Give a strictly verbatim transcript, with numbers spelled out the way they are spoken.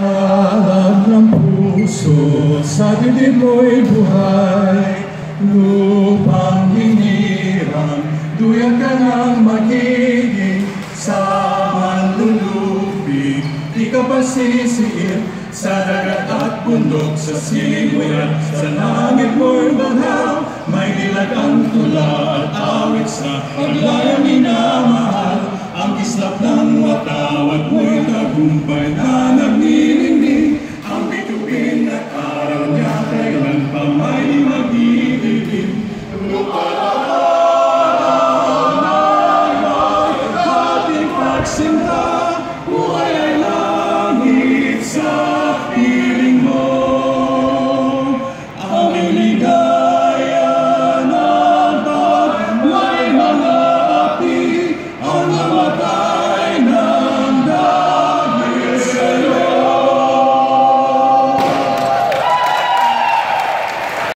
Alab ng puso, sa dibdib mo'y buhay. Lupang hinirang, duyan ka ng magiging. Sa manlulupig, di ka pa sisiir. Sa dagat at bundok, sa simuyan, sa langit mo'y banhaw. May dilagang tula at awit sa paglayang minamahal. Ang kislap ng watawat mo'y tagumpay na nagnilang.